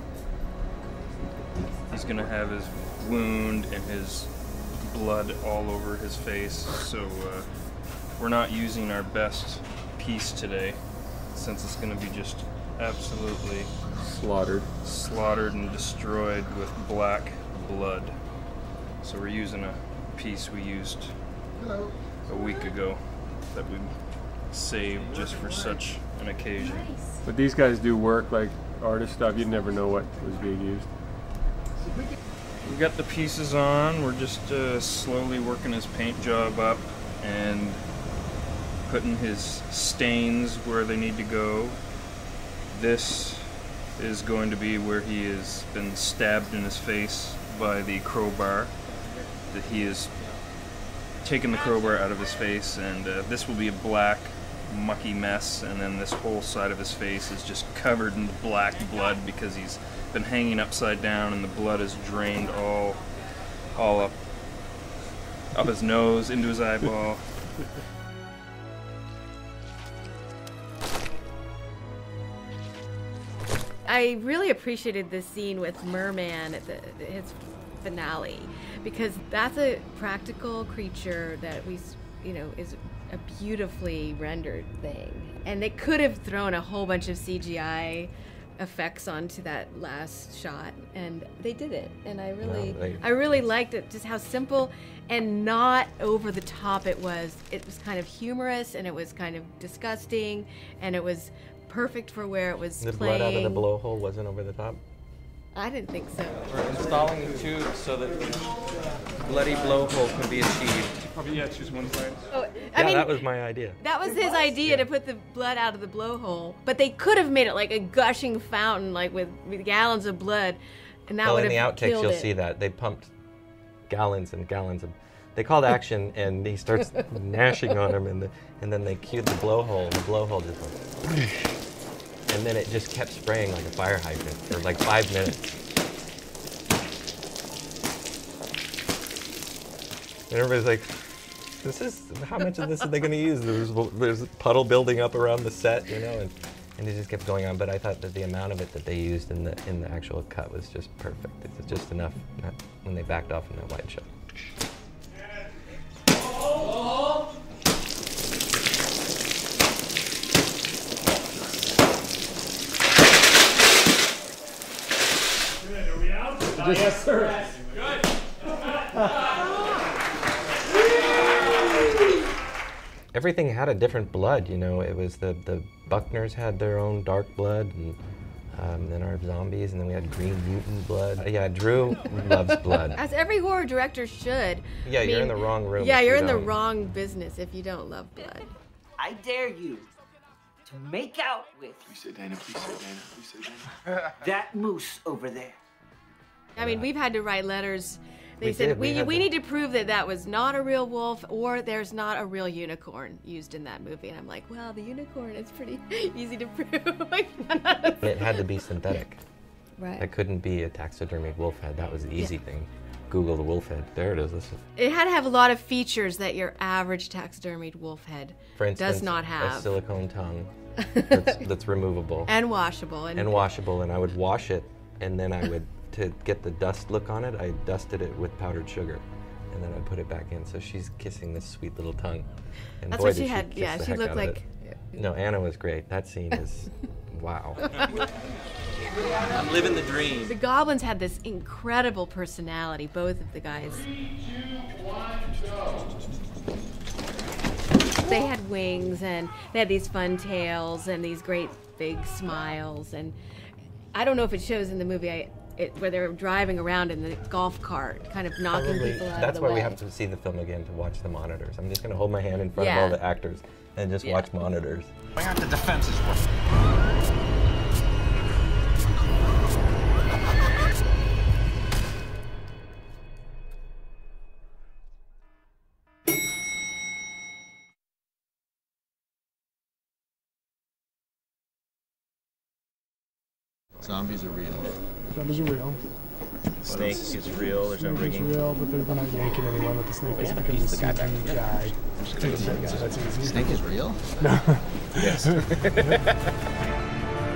he's gonna have his wound and his blood all over his face. So uh, we're not using our best piece today, since it's gonna be just absolutely slaughtered, slaughtered and destroyed with black blood. So we're using a piece we used a week ago that we saved just for such an occasion. But these guys do work like artist stuff. You'd never know what was being used. We got the pieces on. We're just uh, slowly working his paint job up and putting his stains where they need to go. This is going to be where he has been stabbed in his face by the crowbar. That he has taken the crowbar out of his face, and uh, this will be a black, mucky mess, and then this whole side of his face is just covered in black blood because he's been hanging upside down and the blood is drained all all up up his nose, into his eyeball. I really appreciated this scene with Merman at the, his finale, because that's a practical creature that we, you know, is a beautifully rendered thing. And they could have thrown a whole bunch of C G I effects onto that last shot, and they did it. And I really, No, they- I really liked it, just how simple and not over the top it was. It was kind of humorous, and it was kind of disgusting, and it was perfect for where it was The playing. blood out of the blowhole wasn't over the top? I didn't think so. We're installing the tube so that the bloody blowhole can be achieved. Probably, yeah, choose one side. Oh, I yeah, mean, that was my idea. That was his idea, to put the blood out of the blowhole. But they could have made it like a gushing fountain, like with, with gallons of blood, and that well, would in have the outtakes, killed you'll it. see that. They pumped gallons and gallons of... They called action, and he starts gnashing on him, and, the, and then they cued the blowhole, and the blowhole just went... And then it just kept spraying like a fire hydrant for like five minutes. And everybody's like, this is, how much of this are they going to use? There's, there's a puddle building up around the set, you know, and, and it just kept going on. But I thought that the amount of it that they used in the in the actual cut was just perfect. It's just enough not, when they backed off in that wide shot. Yes, sir. Good. Everything had a different blood, you know. It was the the Buckners had their own dark blood, and um, then our zombies, and then we had green mutant blood. Yeah, Drew loves blood. As every horror director should. Yeah, I you're in mean, the wrong room Yeah, if you're you in the don't. wrong business if you don't love blood. I dare you to make out with. Please say Dana, please say Dana, please say Dana. That moose over there. I mean, we've had to write letters. They We said, did, we we, had we to- need to prove that that was not a real wolf, or there's not a real unicorn used in that movie. And I'm like, well, the unicorn is pretty easy to prove. It had to be synthetic. Right. It couldn't be a taxidermied wolf head. That was the easy thing. Google the wolf head. There it is. Listen. It had to have a lot of features that your average taxidermied wolf head For instance, does not a have. silicone tongue that's, that's removable. And washable. And, and washable, and I would wash it, and then I would, to get the dust look on it, I dusted it with powdered sugar, and then I put it back in. So she's kissing this sweet little tongue. And That's boy, what she did had- kiss yeah, the she heck looked out of like- it. No, Anna was great. That scene is, wow. I'm living the dream. The goblins had this incredible personality, both of the guys. They had wings, and they had these fun tails and these great big smiles. And I don't know if it shows in the movie I, it, where they're driving around in the golf cart, kind of knocking Probably, people out that's of the why way. we have to see the film again to watch the monitors. I'm just going to hold my hand in front Yeah. of all the actors and just Yeah. watch monitors. Why aren't the defenses working? Zombies are real. Zombies are real. Snake is real. There's no Snake is rigging. real, but they're they're not yanking anyone with the snake. It's because He's the the guy C G back there. guy. I'm just Take gonna the say guy, this. that's easy. Snake is real? No. Yes.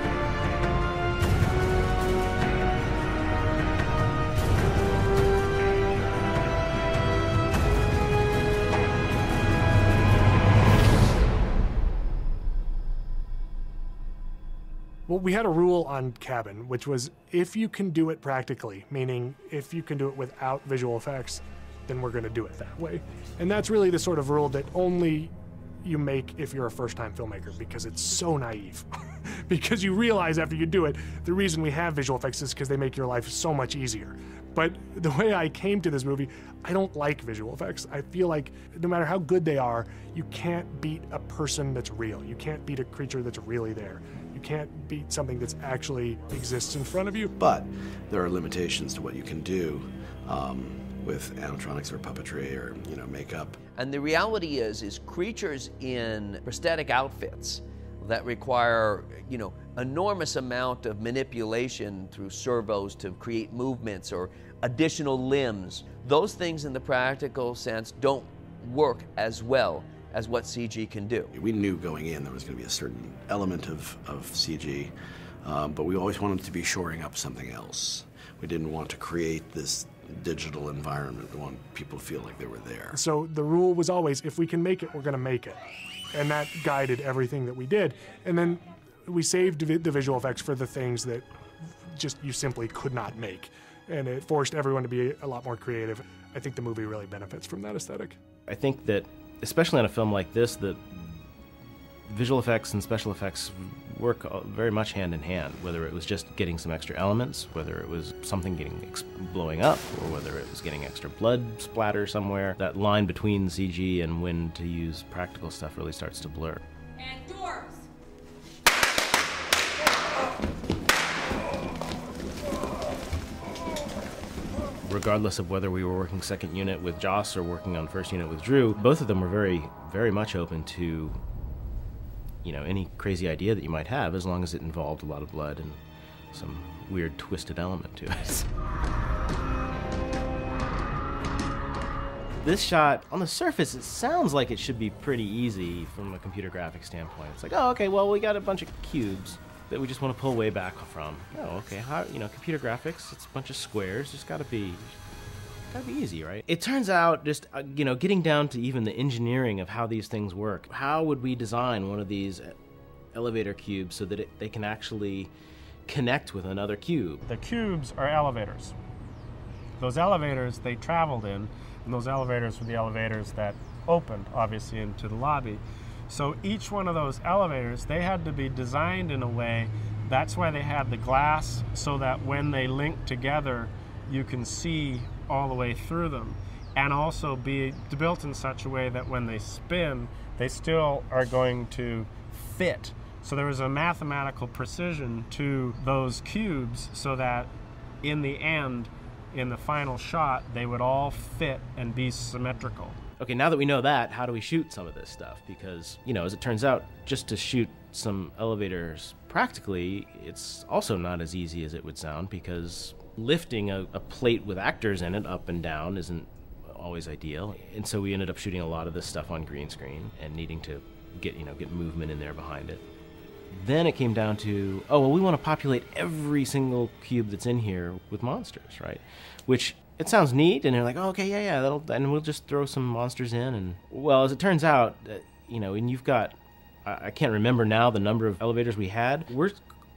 Well, we had a rule on Cabin, which was if you can do it practically, meaning if you can do it without visual effects, then we're going to do it that way. And that's really the sort of rule that only you make if you're a first-time filmmaker, because it's so naive. Because you realize after you do it, the reason we have visual effects is because they make your life so much easier. But the way I came to this movie, I don't like visual effects. I feel like no matter how good they are, you can't beat a person that's real. You can't beat a creature that's really there. You can't beat something that's actually exists in front of you. But there are limitations to what you can do um, with animatronics or puppetry or, you know, makeup. And the reality is, is creatures in prosthetic outfits that require, you know, enormous amount of manipulation through servos to create movements or additional limbs. Those things in the practical sense don't work as well as what C G can do. We knew going in there was going to be a certain element of, of C G, um, but we always wanted to be shoring up something else. We didn't want to create this digital environment. We want people to feel like they were there. So the rule was always, if we can make it, we're going to make it. And that guided everything that we did. And then we saved the visual effects for the things that just you simply could not make. And it forced everyone to be a lot more creative. I think the movie really benefits from that aesthetic. I think that, especially on a film like this, that visual effects and special effects work very much hand in hand, whether it was just getting some extra elements, whether it was something getting ex blowing up, or whether it was getting extra blood splatter somewhere. That line between C G and when to use practical stuff really starts to blur. And doors. Regardless of whether we were working second unit with Joss or working on first unit with Drew, both of them were very, very much open to, you know, any crazy idea that you might have, as long as it involved a lot of blood and some weird twisted element to it. This shot, on the surface, it sounds like it should be pretty easy from a computer graphics standpoint. It's like, oh, okay, well, we got a bunch of cubes that we just want to pull way back from. Oh, okay, how, you know, computer graphics, it's a bunch of squares, it's gotta be, gotta be easy, right? It turns out, just, uh, you know, getting down to even the engineering of how these things work. How would we design one of these elevator cubes so that it, they can actually connect with another cube? The cubes are elevators. Those elevators they traveled in, and those elevators were the elevators that opened, obviously, into the lobby. So each one of those elevators, they had to be designed in a way, that's why they had the glass, so that when they link together, you can see all the way through them. And also be built in such a way that when they spin, they still are going to fit. So there was a mathematical precision to those cubes so that in the end, in the final shot, they would all fit and be symmetrical. Okay, now that we know that, how do we shoot some of this stuff? Because, you know, as it turns out, just to shoot some elevators practically, it's also not as easy as it would sound, because lifting a, a plate with actors in it up and down isn't always ideal. And so we ended up shooting a lot of this stuff on green screen and needing to get, you know, get movement in there behind it. Then it came down to, oh, well, we want to populate every single cube that's in here with monsters, right? Which, it sounds neat, and they're like, oh, okay, yeah, yeah, that'll, and we'll just throw some monsters in. And well, as it turns out, uh, you know, and you've got, I, I can't remember now the number of elevators we had. We're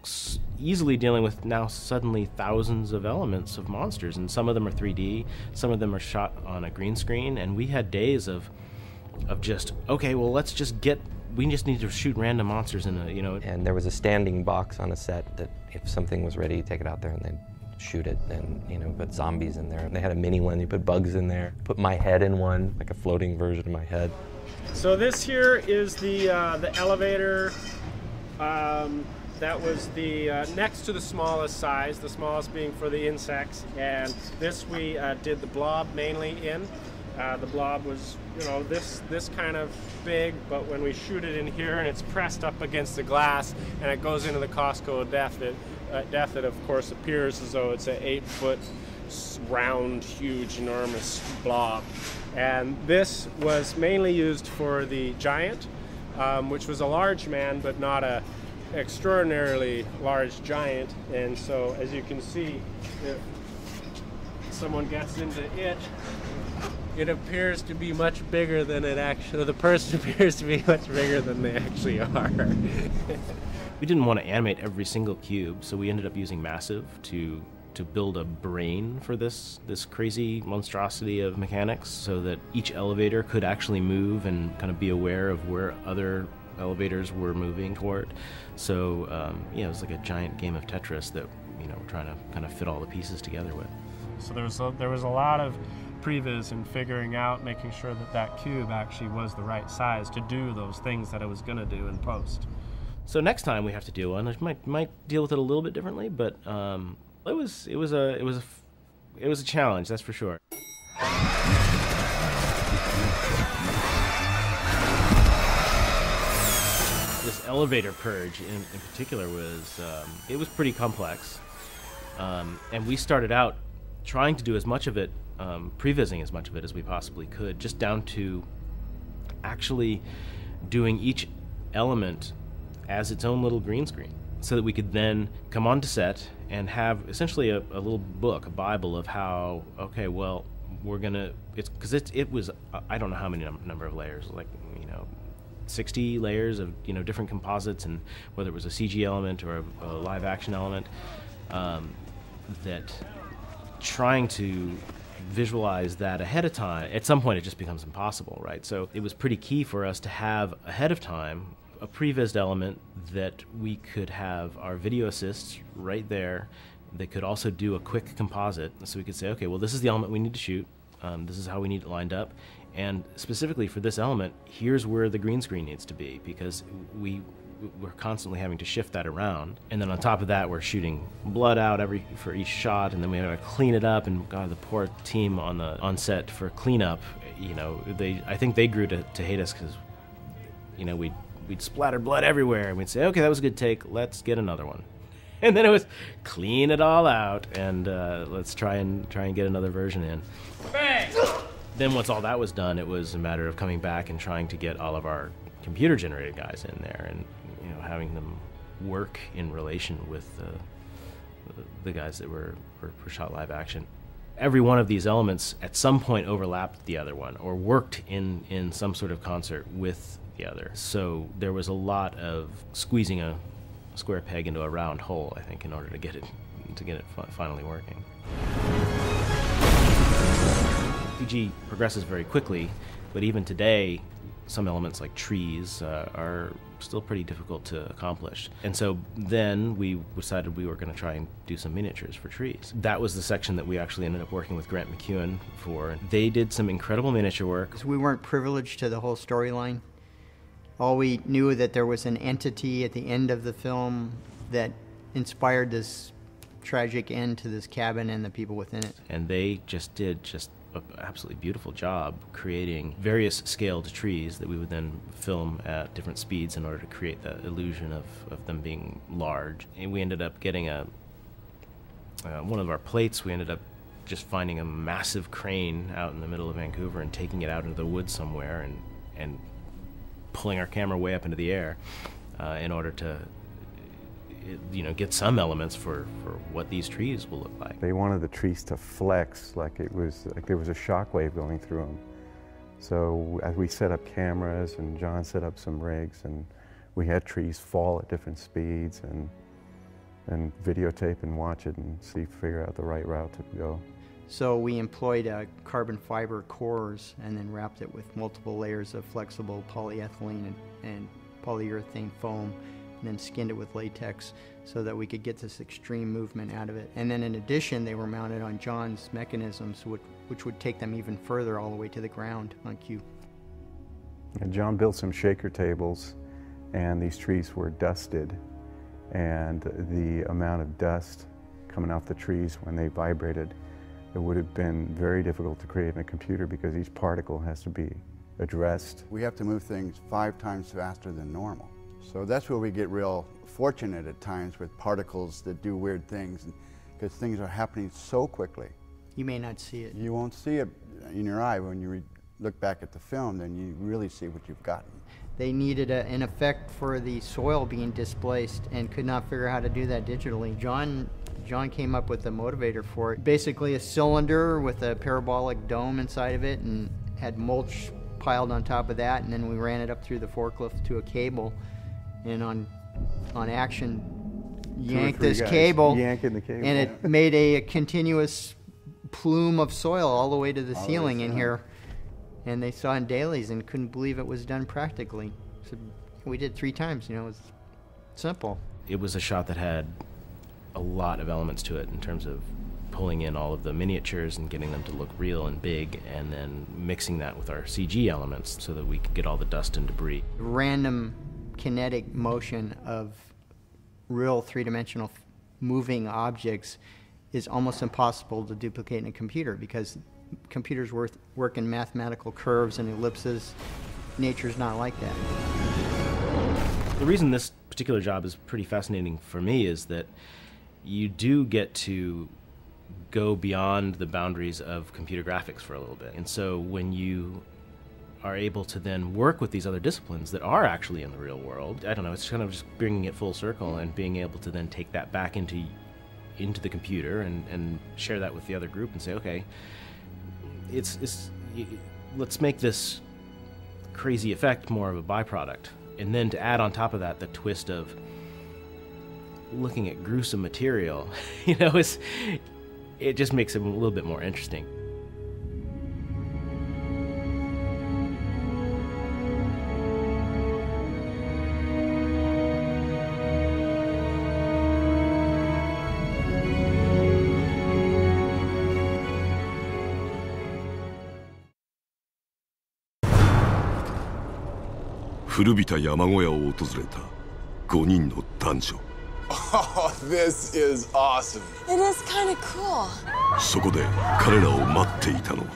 s easily dealing with now suddenly thousands of elements of monsters, and some of them are three D, some of them are shot on a green screen, and we had days of, of just, okay, well, let's just get, we just need to shoot random monsters in a, you know. And there was a standing box on a set that if something was ready, take it out there and they'd shoot it, and, you know, put zombies in there. They had a mini one, you put bugs in there, put my head in one, like a floating version of my head. So this here is the, uh, the elevator um, that was the uh, next to the smallest size, the smallest being for the insects, and this we uh, did the blob mainly in. Uh, the blob was, you know, this this kind of big, but when we shoot it in here and it's pressed up against the glass and it goes into the Costco depth, it, uh, depth it of course appears as though it's an eight foot round, huge, enormous blob. And this was mainly used for the giant, um, which was a large man, but not a extraordinarily large giant. And so, as you can see, if someone gets into it, it appears to be much bigger than it actually, the person appears to be much bigger than they actually are. We didn't want to animate every single cube, so we ended up using Massive to to build a brain for this this crazy monstrosity of mechanics, so that each elevator could actually move and kind of be aware of where other elevators were moving toward. So um, yeah, it was like a giant game of Tetris that, you know, we're trying to kind of fit all the pieces together with. So there was a, there was a lot of previs and figuring out, making sure that that cube actually was the right size to do those things that it was going to do in post. So next time we have to do one, I might might deal with it a little bit differently, but um, it was it was a it was a it was a challenge, that's for sure. This elevator purge in, in particular was um, it was pretty complex, um, and we started out trying to do as much of it, um, prevising as much of it as we possibly could, just down to actually doing each element as its own little green screen, so that we could then come onto set and have essentially a, a little book, a Bible of how, okay, well, we're gonna, it's, because it, it was, I don't know how many num number of layers, like, you know, sixty layers of, you know, different composites, and whether it was a C G element or a, a live action element, um, that trying to visualize that ahead of time, at some point it just becomes impossible, right? So it was pretty key for us to have ahead of time a prevised element that we could have our video assists right there. They could also do a quick composite, so we could say, okay, well, this is the element we need to shoot, um, this is how we need it lined up, and specifically for this element, here's where the green screen needs to be, because we we're constantly having to shift that around. And then on top of that, we're shooting blood out every for each shot, and then we have to clean it up. And God, the poor team on the on set for cleanup, you know, they I think they grew to, to hate us because, you know, we'd we'd splatter blood everywhere, and we'd say, okay, that was a good take, let's get another one. And then it was clean it all out, and uh, let's try and try and get another version in. Bang! Then once all that was done, it was a matter of coming back and trying to get all of our computer generated guys in there, and you know, having them work in relation with uh, the guys that were, were, were shot live action. Every one of these elements at some point overlapped the other one, or worked in, in some sort of concert with the other. So there was a lot of squeezing a square peg into a round hole, I think, in order to get it to get it fi finally working. C G progresses very quickly, but even today, some elements like trees uh, are still pretty difficult to accomplish. And so then we decided we were going to try and do some miniatures for trees. That was the section that we actually ended up working with Grant McEwen for. They did some incredible miniature work. We weren't privileged to the whole storyline. All we knew that there was an entity at the end of the film that inspired this tragic end to this cabin and the people within it. And they just did just an absolutely beautiful job creating various scaled trees that we would then film at different speeds in order to create the illusion of, of them being large. And we ended up getting a, uh, one of our plates, we ended up just finding a massive crane out in the middle of Vancouver and taking it out into the woods somewhere and, and pulling our camera way up into the air uh, in order to you know, get some elements for, for what these trees will look like. They wanted the trees to flex like it was, like there was a shock wave going through them. So as we set up cameras and John set up some rigs, and we had trees fall at different speeds, and, and videotape and watch it and see, figure out the right route to go. So we employed uh, carbon fiber cores and then wrapped it with multiple layers of flexible polyethylene and, and polyurethane foam, and then skinned it with latex so that we could get this extreme movement out of it. And then in addition, they were mounted on John's mechanisms, which, which would take them even further all the way to the ground on cue. And John built some shaker tables, and these trees were dusted, and the amount of dust coming off the trees when they vibrated, it would have been very difficult to create in a computer because each particle has to be addressed. We have to move things five times faster than normal. So that's where we get real fortunate at times with particles that do weird things, because things are happening so quickly. You may not see it. You won't see it in your eye. When you re look back at the film, then you really see what you've gotten. They needed a, an effect for the soil being displaced and could not figure out how to do that digitally. John, John came up with a motivator for it. Basically a cylinder with a parabolic dome inside of it, and had mulch piled on top of that, and then we ran it up through the forklift to a cable. And on, on action, yanked this cable, yanking the cable, and it made a, a continuous plume of soil all the way to the all ceiling the in here. And they saw in dailies and couldn't believe it was done practically. So we did three times, you know, it was simple. It was a shot that had a lot of elements to it in terms of pulling in all of the miniatures and getting them to look real and big, and then mixing that with our C G elements so that we could get all the dust and debris. Random kinetic motion of real three-dimensional moving objects is almost impossible to duplicate in a computer, because computers work, work in mathematical curves and ellipses. Nature's not like that. The reason this particular job is pretty fascinating for me is that you do get to go beyond the boundaries of computer graphics for a little bit. And so when you are able to then work with these other disciplines that are actually in the real world, I don't know, it's kind of just bringing it full circle and being able to then take that back into into the computer and, and share that with the other group and say, okay, it's, it's, let's make this crazy effect more of a byproduct. And then to add on top of that the twist of looking at gruesome material, you know, it's, it just makes it a little bit more interesting. 古びた山小屋を訪れたごにんの男女。 Oh, this is awesome. It is kind of cool. そこで彼らを待っていたのは。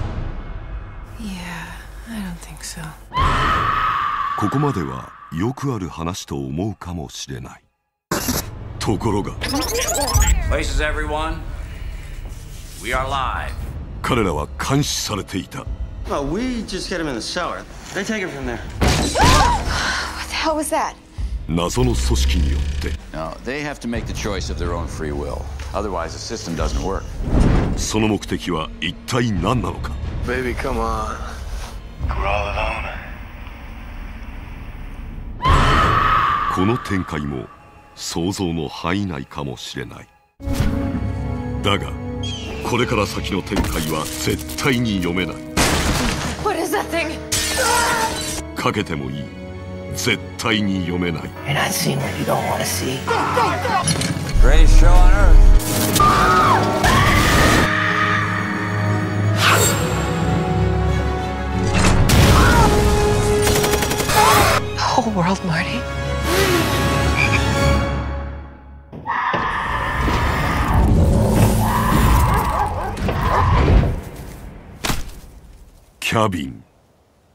Yeah, I don't think so. ここまではよくある話と思うかもしれない。ところが。 Places everyone. We are live. 彼らは監視されていた。 Well, we just get him in the cellar. They take it from there. What the hell was that? 謎の組織によって。 No, they have to make the choice of their own free will. Otherwise, the system doesn't work. その目的は一体何なのか。 Baby, come on. We're all alone. この展開も想像の範囲内かもしれない。だが、これから先の展開は絶対に読めない。 What is that thing? かけてもいい。絶対に読めない。 And I've seen what you don't want to see. Greatest show on earth. The whole world, Marty. Cabin。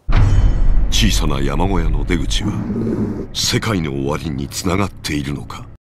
小さな山小屋の出口は世界の終わりにつながっているのか。